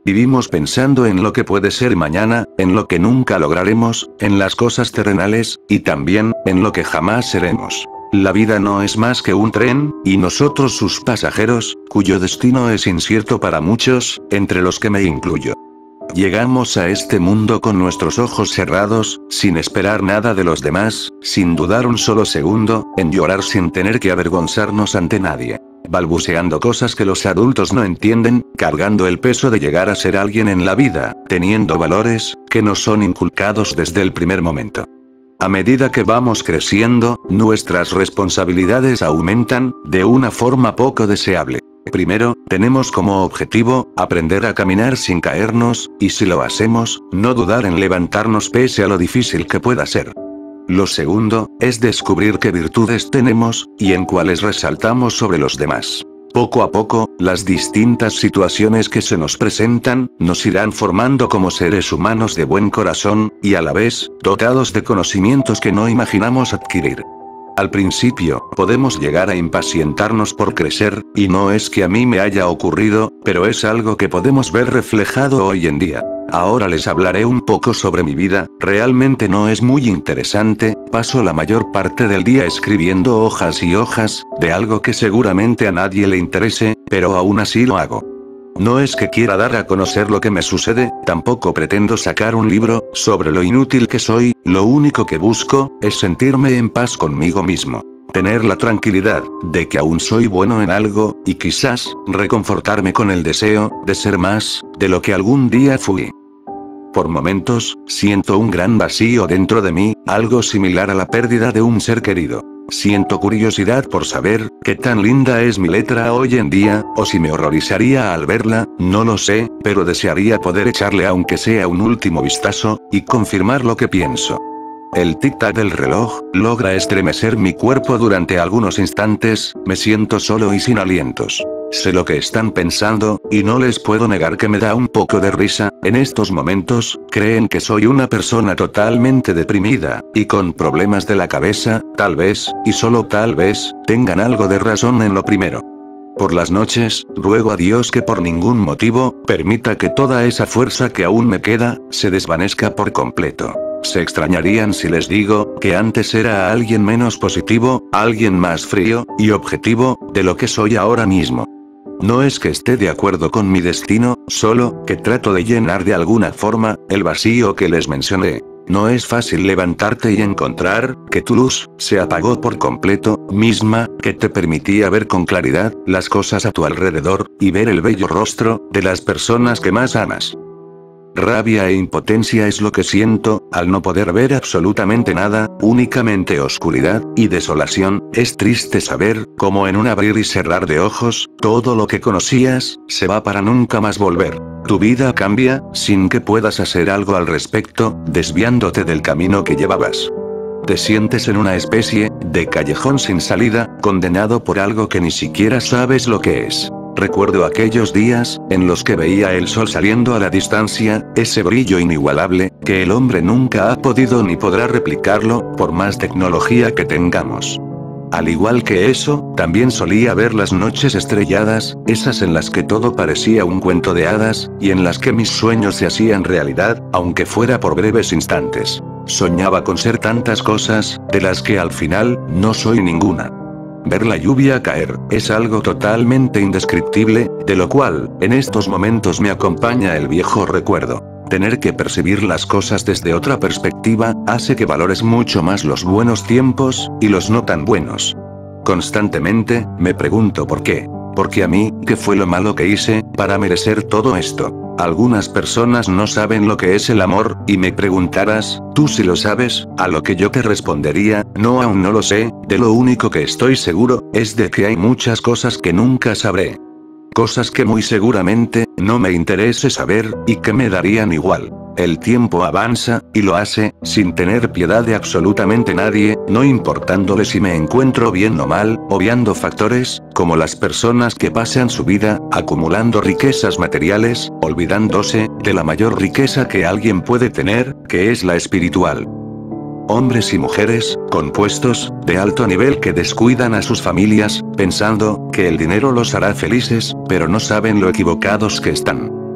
Vivimos pensando en lo que puede ser mañana, en lo que nunca lograremos, en las cosas terrenales, y también, en lo que jamás seremos. La vida no es más que un tren, y nosotros sus pasajeros, cuyo destino es incierto para muchos, entre los que me incluyo. Llegamos a este mundo con nuestros ojos cerrados, sin esperar nada de los demás, sin dudar un solo segundo, en llorar sin tener que avergonzarnos ante nadie. Balbuceando cosas que los adultos no entienden, cargando el peso de llegar a ser alguien en la vida, teniendo valores, que nos son inculcados desde el primer momento. A medida que vamos creciendo, nuestras responsabilidades aumentan, de una forma poco deseable. Primero, tenemos como objetivo, aprender a caminar sin caernos, y si lo hacemos, no dudar en levantarnos pese a lo difícil que pueda ser. Lo segundo, es descubrir qué virtudes tenemos, y en cuáles resaltamos sobre los demás. Poco a poco, las distintas situaciones que se nos presentan, nos irán formando como seres humanos de buen corazón, y a la vez, dotados de conocimientos que no imaginamos adquirir. Al principio, podemos llegar a impacientarnos por crecer, y no es que a mí me haya ocurrido, pero es algo que podemos ver reflejado hoy en día. Ahora les hablaré un poco sobre mi vida, realmente no es muy interesante, paso la mayor parte del día escribiendo hojas y hojas, de algo que seguramente a nadie le interese, pero aún así lo hago. No es que quiera dar a conocer lo que me sucede, tampoco pretendo sacar un libro sobre lo inútil que soy, lo único que busco, es sentirme en paz conmigo mismo. Tener la tranquilidad, de que aún soy bueno en algo, y quizás, reconfortarme con el deseo, de ser más, de lo que algún día fui. Por momentos, siento un gran vacío dentro de mí, algo similar a la pérdida de un ser querido. Siento curiosidad por saber, qué tan linda es mi letra hoy en día, o si me horrorizaría al verla, no lo sé, pero desearía poder echarle aunque sea un último vistazo, y confirmar lo que pienso. El tic-tac del reloj, logra estremecer mi cuerpo durante algunos instantes, me siento solo y sin alientos. Sé lo que están pensando, y no les puedo negar que me da un poco de risa, en estos momentos, creen que soy una persona totalmente deprimida, y con problemas de la cabeza, tal vez, y solo tal vez, tengan algo de razón en lo primero. Por las noches, ruego a Dios que por ningún motivo, permita que toda esa fuerza que aún me queda, se desvanezca por completo. Se extrañarían si les digo, que antes era alguien menos positivo, alguien más frío, y objetivo, de lo que soy ahora mismo. No es que esté de acuerdo con mi destino, solo, que trato de llenar de alguna forma, el vacío que les mencioné. No es fácil levantarte y encontrar, que tu luz, se apagó por completo, misma, que te permitía ver con claridad, las cosas a tu alrededor, y ver el bello rostro, de las personas que más amas. Rabia e impotencia es lo que siento, al no poder ver absolutamente nada, únicamente oscuridad, y desolación. Es triste saber, como en un abrir y cerrar de ojos, todo lo que conocías, se va para nunca más volver. Tu vida cambia, sin que puedas hacer algo al respecto, desviándote del camino que llevabas. Te sientes en una especie, de callejón sin salida, condenado por algo que ni siquiera sabes lo que es. Recuerdo aquellos días, en los que veía el sol saliendo a la distancia, ese brillo inigualable, que el hombre nunca ha podido ni podrá replicarlo, por más tecnología que tengamos. Al igual que eso, también solía ver las noches estrelladas, esas en las que todo parecía un cuento de hadas, y en las que mis sueños se hacían realidad, aunque fuera por breves instantes. Soñaba con ser tantas cosas, de las que al final, no soy ninguna. Ver la lluvia caer, es algo totalmente indescriptible, de lo cual, en estos momentos me acompaña el viejo recuerdo. Tener que percibir las cosas desde otra perspectiva, hace que valores mucho más los buenos tiempos, y los no tan buenos. Constantemente, me pregunto por qué. Porque a mí, ¿qué fue lo malo que hice, para merecer todo esto? Algunas personas no saben lo que es el amor, y me preguntarás, ¿tú sí lo sabes? A lo que yo te respondería, no, aún no lo sé, de lo único que estoy seguro, es de que hay muchas cosas que nunca sabré. Cosas que muy seguramente, no me interese saber, y que me darían igual. El tiempo avanza, y lo hace, sin tener piedad de absolutamente nadie, no importándole si me encuentro bien o mal, obviando factores, como las personas que pasan su vida, acumulando riquezas materiales, olvidándose, de la mayor riqueza que alguien puede tener, que es la espiritual. Hombres y mujeres, compuestos, de alto nivel que descuidan a sus familias, pensando, que el dinero los hará felices, pero no saben lo equivocados que están.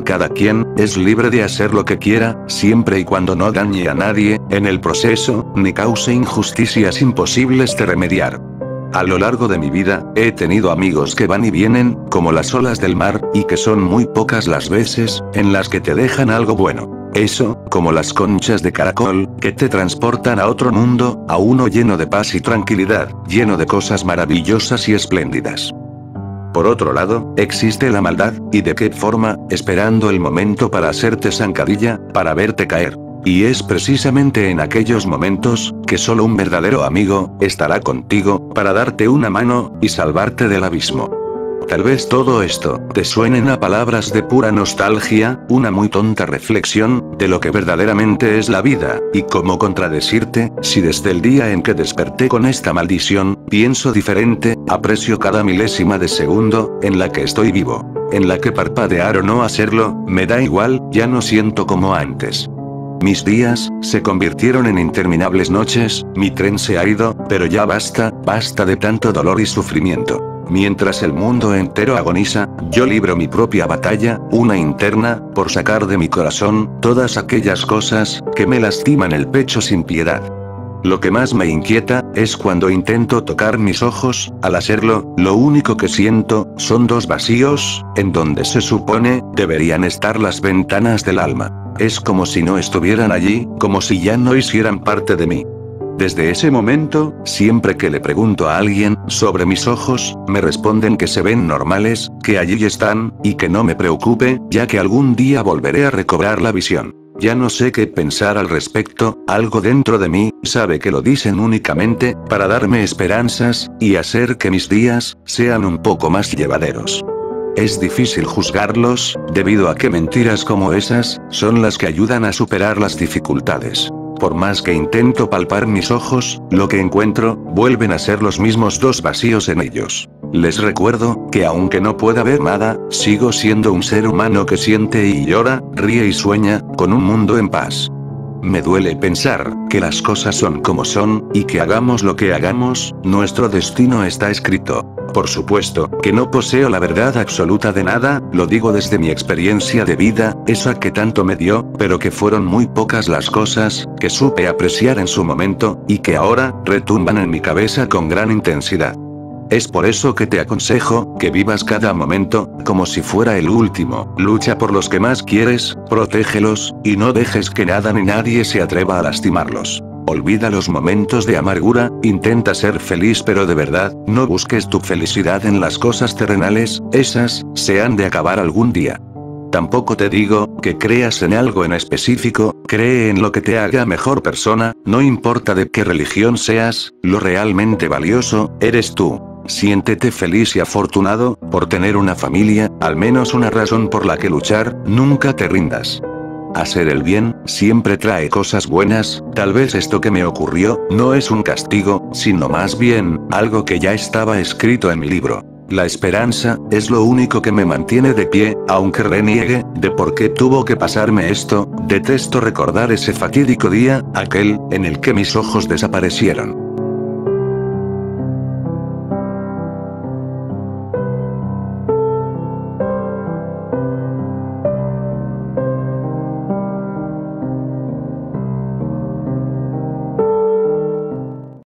cada quien es libre de hacer lo que quiera, siempre y cuando no dañe a nadie, en el proceso, ni cause injusticias imposibles de remediar. A lo largo de mi vida, he tenido amigos que van y vienen, como las olas del mar, y que son muy pocas las veces, en las que te dejan algo bueno. Eso, como las conchas de caracol, que te transportan a otro mundo, a uno lleno de paz y tranquilidad, lleno de cosas maravillosas y espléndidas. Por otro lado, existe la maldad, y de qué forma, esperando el momento para hacerte zancadilla, para verte caer. Y es precisamente en aquellos momentos, que solo un verdadero amigo, estará contigo, para darte una mano, y salvarte del abismo. Tal vez todo esto, te suenen a palabras de pura nostalgia, una muy tonta reflexión, de lo que verdaderamente es la vida, y cómo contradecirte, si desde el día en que desperté con esta maldición, pienso diferente, aprecio cada milésima de segundo, en la que estoy vivo. En la que parpadear o no hacerlo, me da igual, ya no siento como antes. Mis días, se convirtieron en interminables noches, mi tren se ha ido, pero ya basta, basta de tanto dolor y sufrimiento. Mientras el mundo entero agoniza, yo libro mi propia batalla, una interna, por sacar de mi corazón, todas aquellas cosas, que me lastiman el pecho sin piedad. Lo que más me inquieta, es cuando intento tocar mis ojos, al hacerlo, lo único que siento, son dos vacíos, en donde se supone, deberían estar las ventanas del alma. Es como si no estuvieran allí, como si ya no hicieran parte de mí. Desde ese momento, siempre que le pregunto a alguien sobre mis ojos, me responden que se ven normales, que allí están, y que no me preocupe, ya que algún día volveré a recobrar la visión. Ya no sé qué pensar al respecto, algo dentro de mí, sabe que lo dicen únicamente, para darme esperanzas, y hacer que mis días, sean un poco más llevaderos. Es difícil juzgarlos, debido a que mentiras como esas, son las que ayudan a superar las dificultades. Por más que intento palpar mis ojos, lo que encuentro, vuelven a ser los mismos dos vacíos en ellos. Les recuerdo, que aunque no pueda ver nada, sigo siendo un ser humano que siente y llora, ríe y sueña, con un mundo en paz. Me duele pensar, que las cosas son como son, y que hagamos lo que hagamos, nuestro destino está escrito. Por supuesto, que no poseo la verdad absoluta de nada, lo digo desde mi experiencia de vida, esa que tanto me dio, pero que fueron muy pocas las cosas, que supe apreciar en su momento, y que ahora, retumban en mi cabeza con gran intensidad. Es por eso que te aconsejo, que vivas cada momento, como si fuera el último, lucha por los que más quieres, protégelos, y no dejes que nada ni nadie se atreva a lastimarlos. Olvida los momentos de amargura, intenta ser feliz pero de verdad, no busques tu felicidad en las cosas terrenales, esas, se han de acabar algún día. Tampoco te digo, que creas en algo en específico, cree en lo que te haga mejor persona, no importa de qué religión seas, lo realmente valioso, eres tú. Siéntete feliz y afortunado, por tener una familia, al menos una razón por la que luchar, nunca te rindas. Hacer el bien, siempre trae cosas buenas, tal vez esto que me ocurrió, no es un castigo, sino más bien, algo que ya estaba escrito en mi libro. La esperanza, es lo único que me mantiene de pie, aunque reniegue, de por qué tuvo que pasarme esto, detesto recordar ese fatídico día, aquel, en el que mis ojos desaparecieron.